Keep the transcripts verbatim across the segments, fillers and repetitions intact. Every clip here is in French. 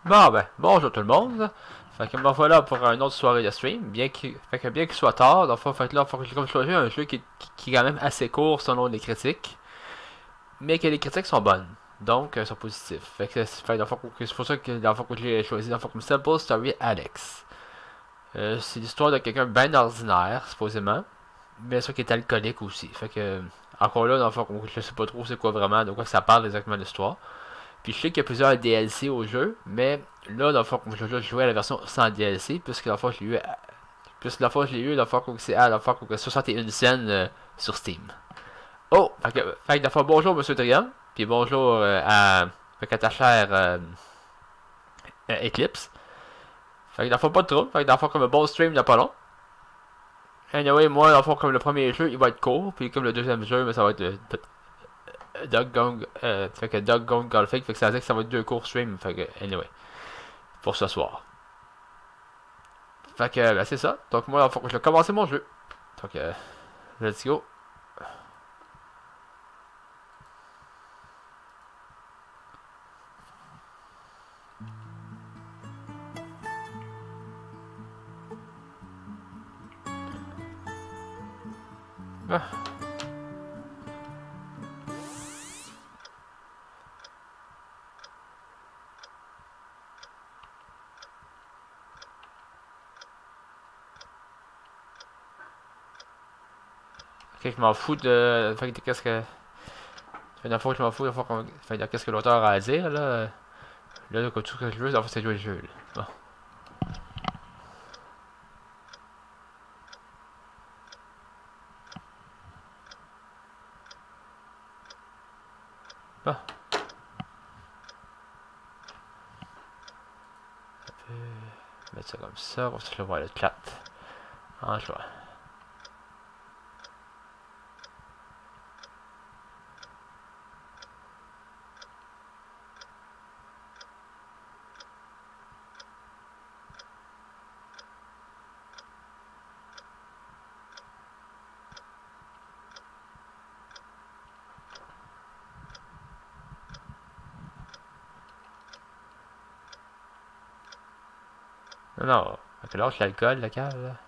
Bon ben, bonjour tout le monde. Fait que me voilà pour une autre soirée de stream, bien qu'il fait que bien qu'il soit tard, donc fait que là, faut que j'ai comme choisi un jeu qui, qui, qui est quand même assez court selon les critiques, mais que les critiques sont bonnes, donc euh, sont positifs. Fait que c'est fait, c'est pour ça que la fois que j'ai choisi la fois comme Simple Story Alex. Euh, c'est l'histoire de quelqu'un bien ordinaire, supposément, bien sûr qui est alcoolique aussi. Fait que encore là, dans le fond, je sais pas trop c'est quoi vraiment, de quoi ça parle exactement l'histoire. Puis je sais qu'il y a plusieurs D L C au jeu, mais là, dans le fond, je vais jouer à la version sans D L C, puisque la fois je l'ai eu, à... puisque la fois je l'ai eu, la fois que c'est à la fois que soixante et une scènes euh, sur Steam. Oh, fait que, fait que la fois bonjour Monsieur Trium, puis bonjour euh, à, fait que à ta chère euh, euh, Eclipse. Fait que la fois pas de trouble, fait que la fois comme un bon stream il n'y a pas long. Anyway, moi, la fois comme le premier jeu, il va être court, puis comme le deuxième jeu, mais ça va être euh, Dog Gong, euh, fait que Dog Gong Golfing, fait que ça veut dire que ça va être deux courts streams, fait que, anyway, pour ce soir. Fait que, ben, c'est ça. Donc, moi, il faut que je vais commencer mon jeu. Donc, euh, let's go. Ah. Ok, je m'en fous de. Fait que, qu'est-ce que. Fait que, fois que je m'en fous, fois qu'on. Fait que, qu'est-ce que l'auteur a à dire, là. Là, tout ce que je veux, c'est jouer le jeu, là. Bon. Bon. Ça peut mettre ça comme ça, pour que je le vois le chat. En joie. Non, non. Fait que lâche l'alcool, le cave, là.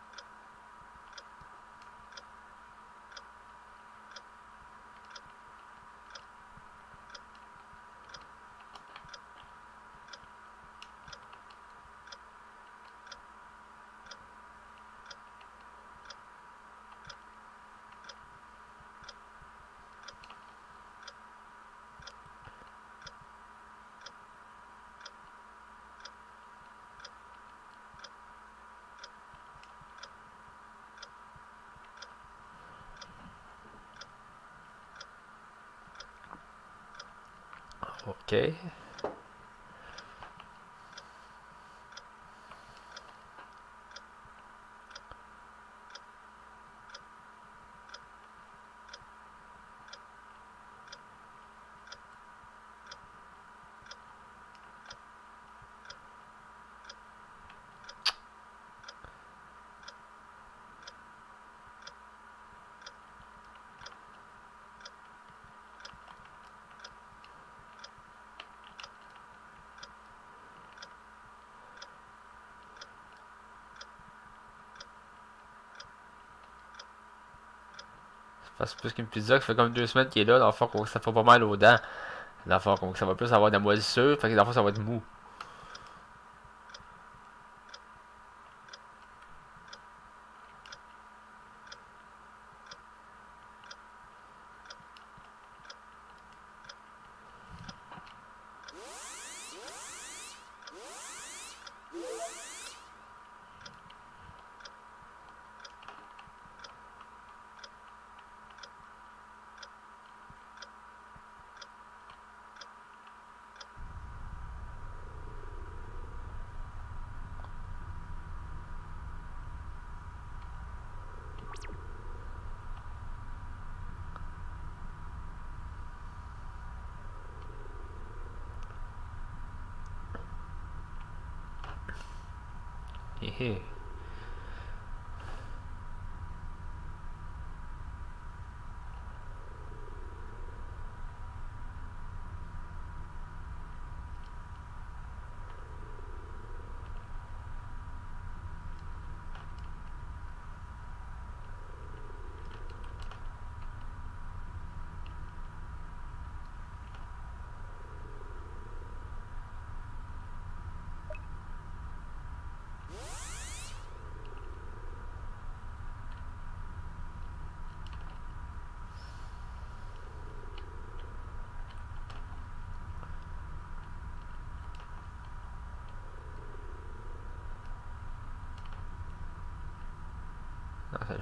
Ok. Parce que plus qu'une pizza, ça fait comme deux semaines qu'il est là, dans le fond, ça fait pas mal aux dents. Dans le fond, ça va plus avoir de la moisissure, fait que dans le fond, ça va être mou. Hé hé.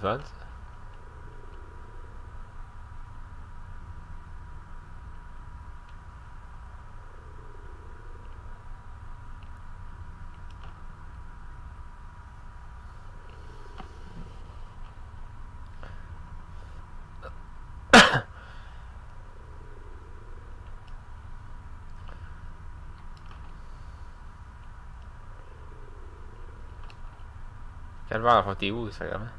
fun. Calvaire, enfin, t'es où, ça, vraiment?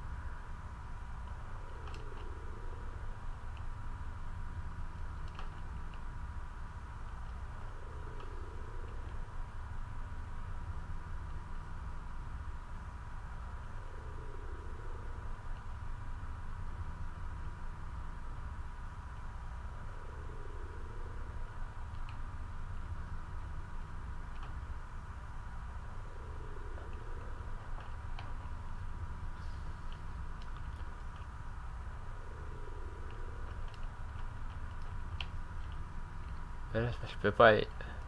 Ben là, je peux pas aller.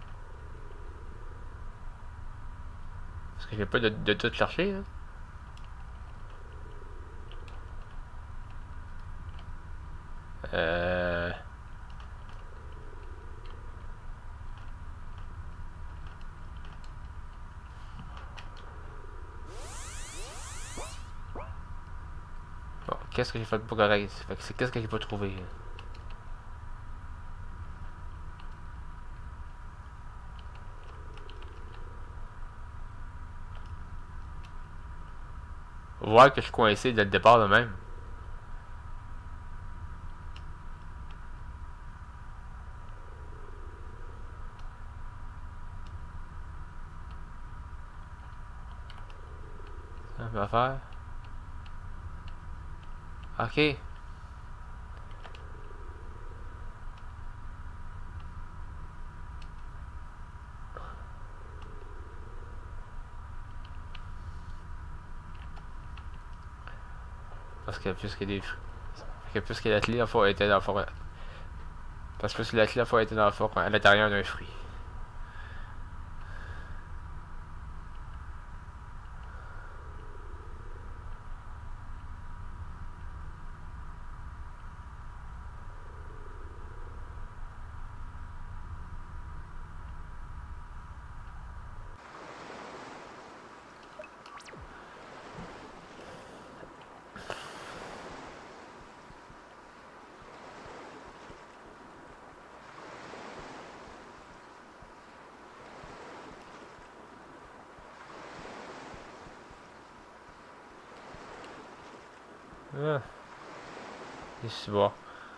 Parce que j'ai pas de, de tout chercher, là. Euh... Bon, qu'est-ce que j'ai fait de pas correct? Fait que c'est qu'est-ce que j'ai pas trouvé? Voir que je suis coincé dès le départ de même. Ça va faire. Ok. Parce que puisque des. Parce que puisque la clé, la fois, était dans la forêt. Parce que la clé, la fois, était dans la forêt, à l'intérieur d'un fruit. Ah, c'est bon.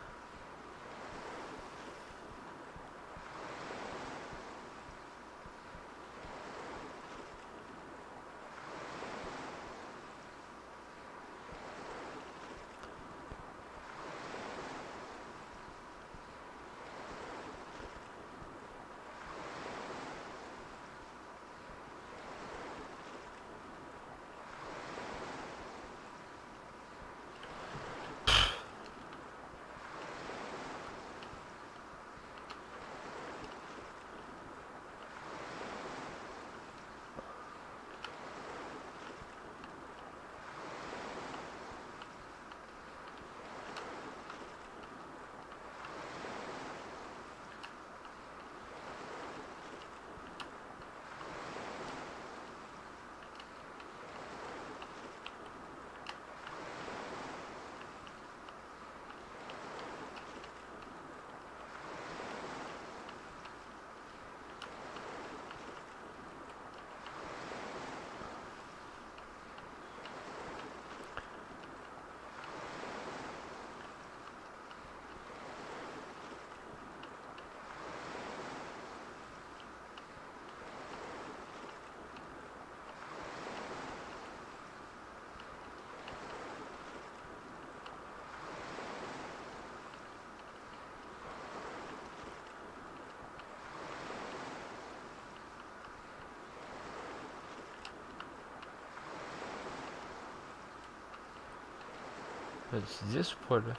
Tu dix ou pas, là?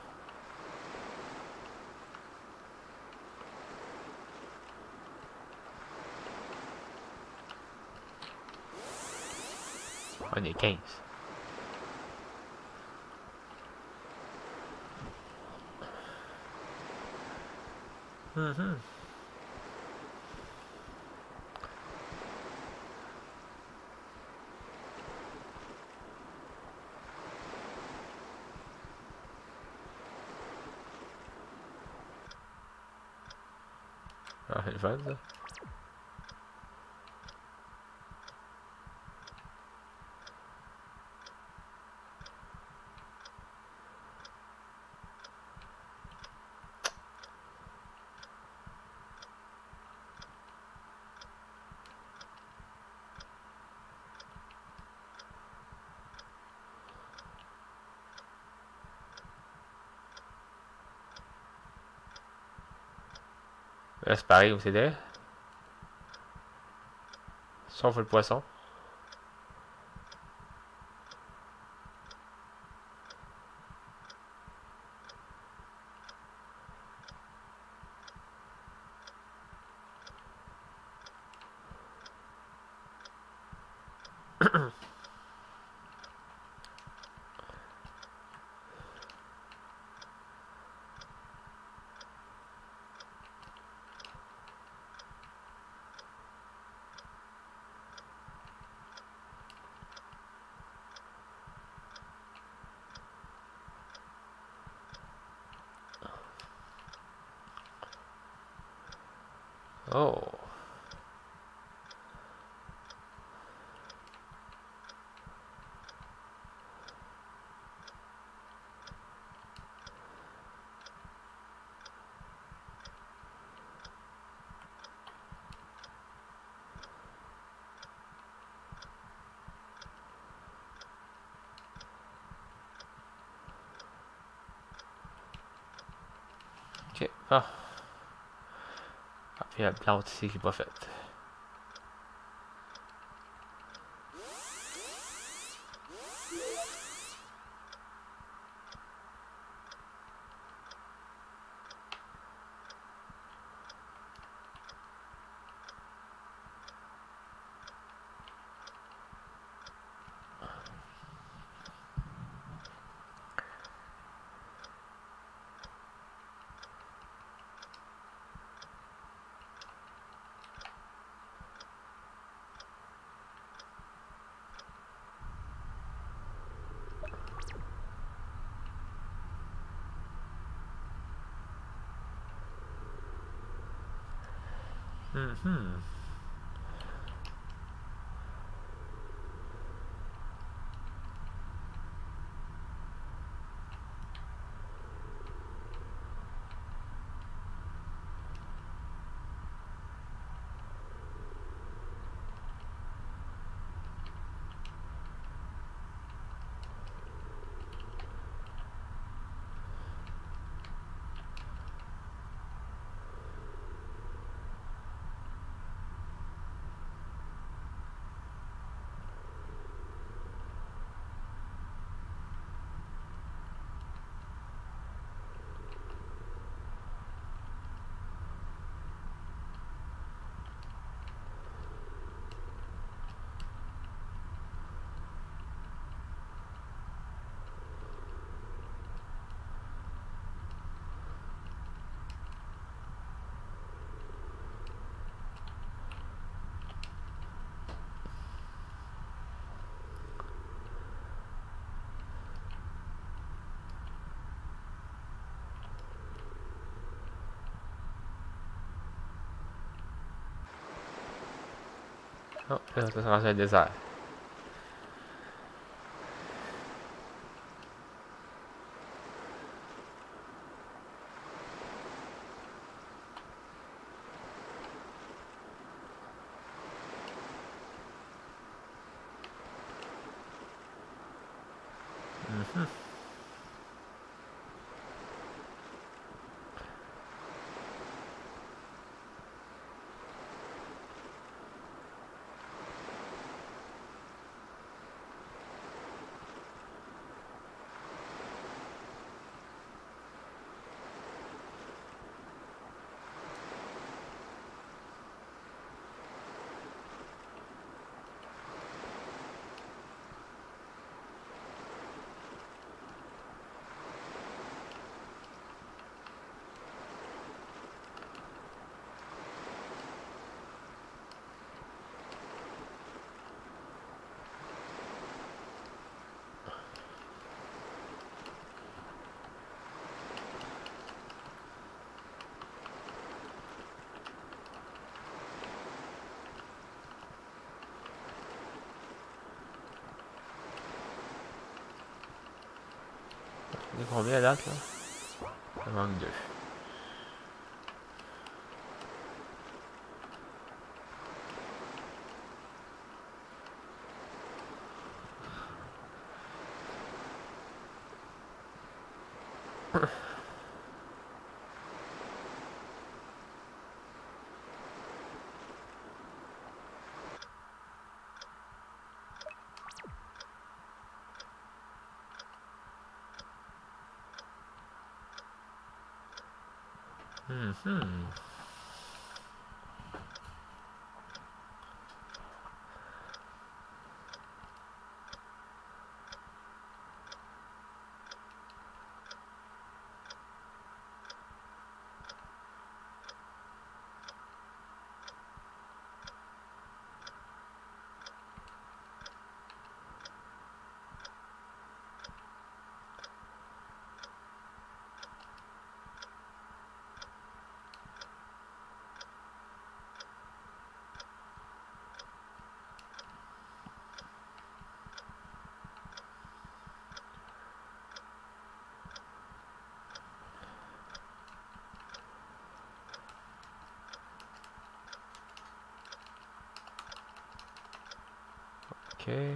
On est quinze. Mhm. Ah, c'est le fun, ça. Là, c'est pareil comme c'était. Sauf le poisson. Oh. Ok. Ah. Ah, puis il y a une plante ici qui n'est pas faite. Mhm. Oh, là, ça sera un désert. Mhm. On est combien à date, là? Il manque deux. Mm-hmm. Ok.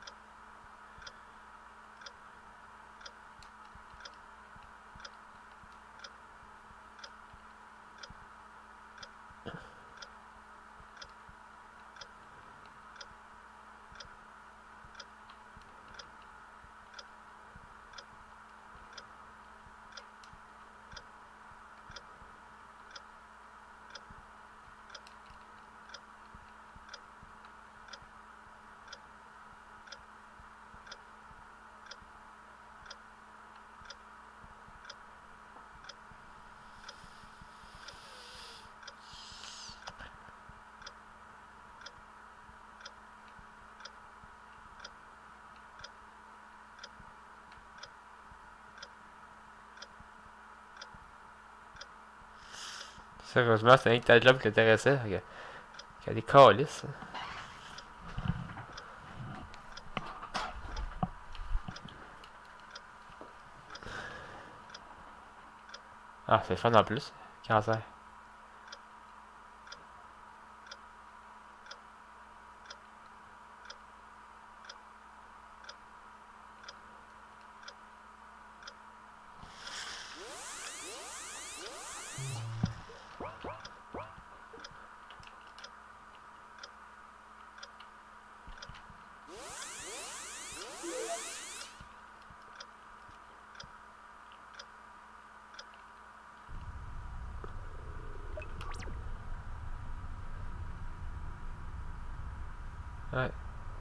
Sérieusement, c'est rien que ta job qui t'intéressait. Il y a des calices. Ah, c'est fun en plus. Cancer. Ouais.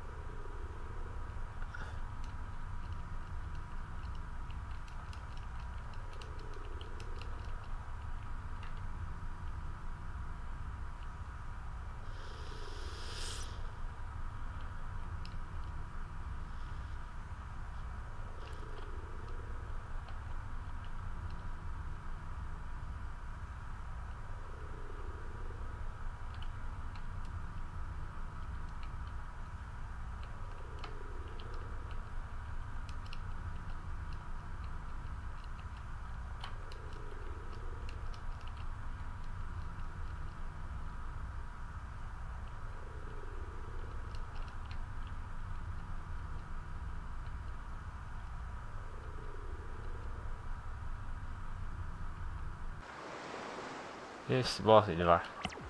Et c'est bon, c'est l'hiver.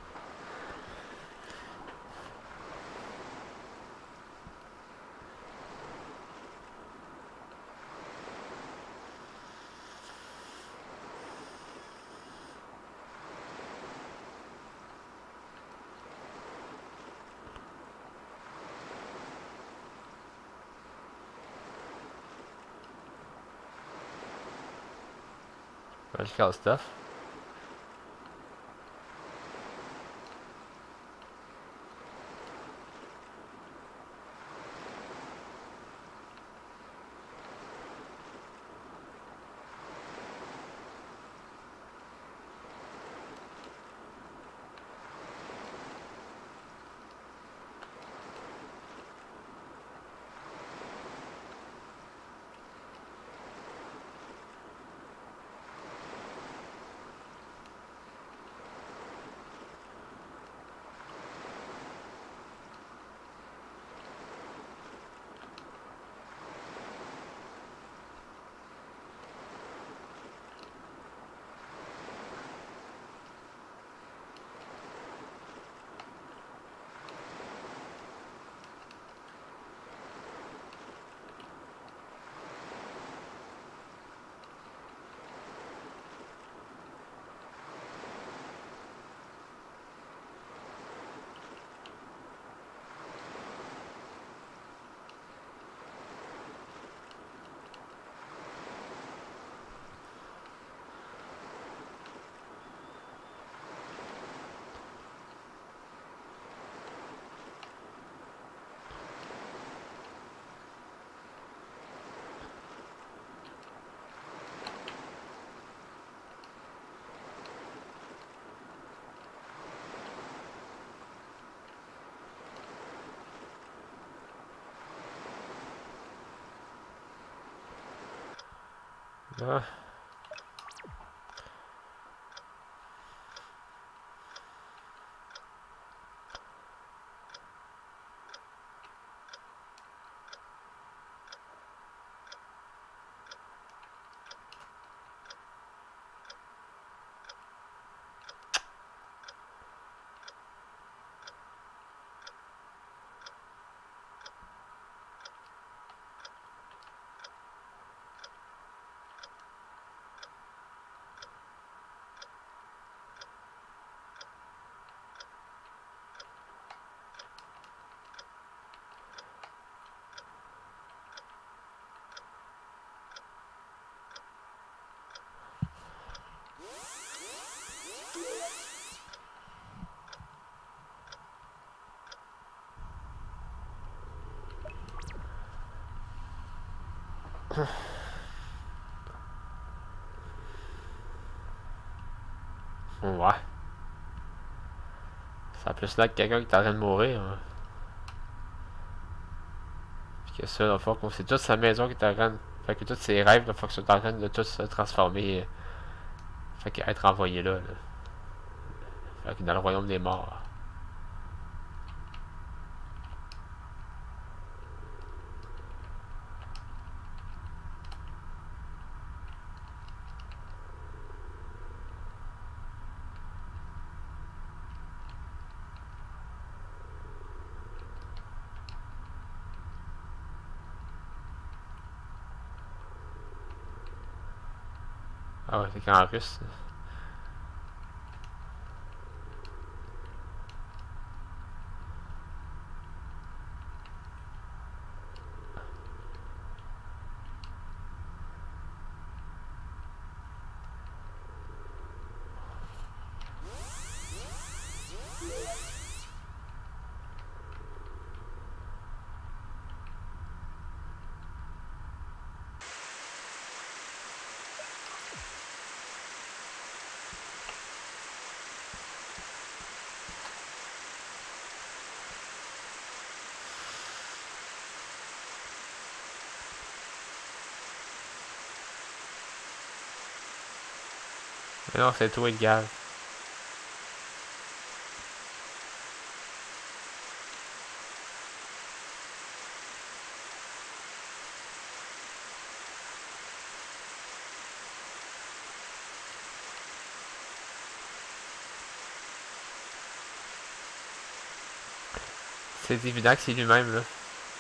Magical stuff. Ah. Ouais. Ça a plus là que quelqu'un qui est en train de mourir. Hein. Puis que ça, dans le fond, c'est toute sa maison qui est en train de... Fait que tous ses rêves, là, faut que sont en train de tous se transformer. Fait que être envoyé là, là. Fait que dans le royaume des morts. Ah ouais, c'est qu'en russe. Mais non, c'est toi le gars. C'est évident que c'est lui-même, là.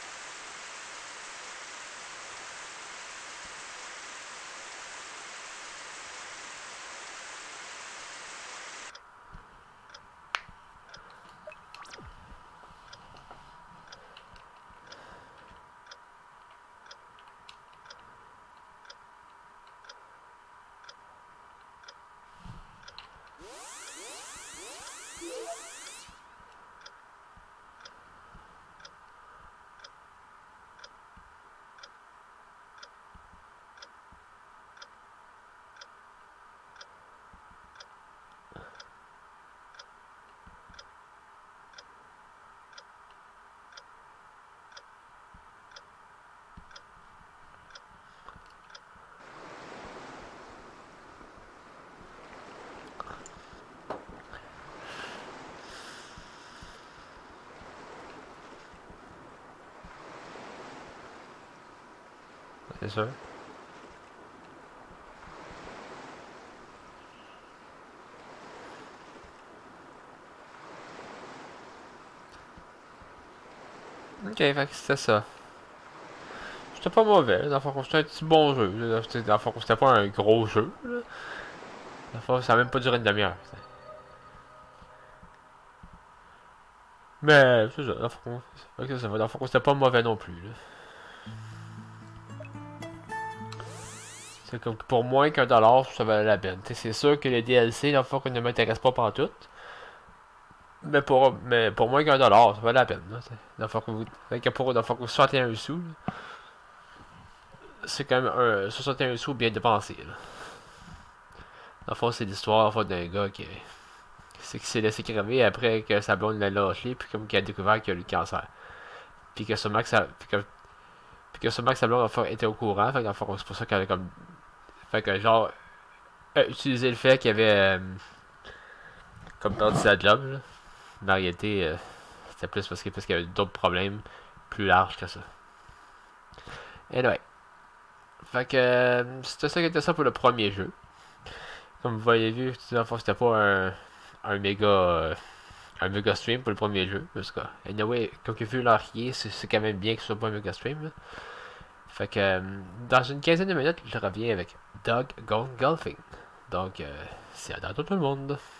C'est sûr. Ok, fait que c'était ça. C'était pas mauvais, dans le fond, c'était un petit bon jeu. Là. C'était- Dans le fond, c'était pas un gros jeu. Là. Dans le fond, ça a même pas duré une demi-heure. Mais, c'est ça, dans le fond, fait que ça va. Dans le fond, c'était pas mauvais non plus. Là. C'est comme que pour moins qu'un dollar, ça valait la peine. T'sais, c'est sûr que les D L C, dans le fond, ne m'intéressent pas par tout. Mais pour, mais pour moins qu'un dollar, ça valait la peine. Là, dans le fond, que vous, fait que pour dans le fond, que soixante et un sous, là, c'est quand même un soixante et un sous bien dépensé. Là. Dans le fond, c'est l'histoire en fait, d'un gars qui, qui s'est laissé crever après que sa blonde l'a lâché, puis comme qu'il a découvert qu'il a eu le cancer. Puis que sûrement que ça. Puis que, puis que sûrement que sa blonde en fait, était au courant, fait, dans le fond, c'est pour ça qu'elle a comme. Fait que genre, euh, utiliser le fait qu'il y avait euh, comme perdu sa job, là. Mais en réalité, euh, c'était plus parce que- parce qu'il y avait d'autres problèmes plus larges que ça. Anyway. Fait que euh, c'était ça qui était ça pour le premier jeu. Comme vous voyez vu, c'était pas un, un méga euh, un méga stream pour le premier jeu. Parce que, anyway, comme que vu l'enrier, c'est c'est quand même bien que ce soit pas un méga stream. Là. Fait que euh, dans une quinzaine de minutes, je reviens avec Dog Gone Golfing. Donc, euh, c'est à dans tout le monde.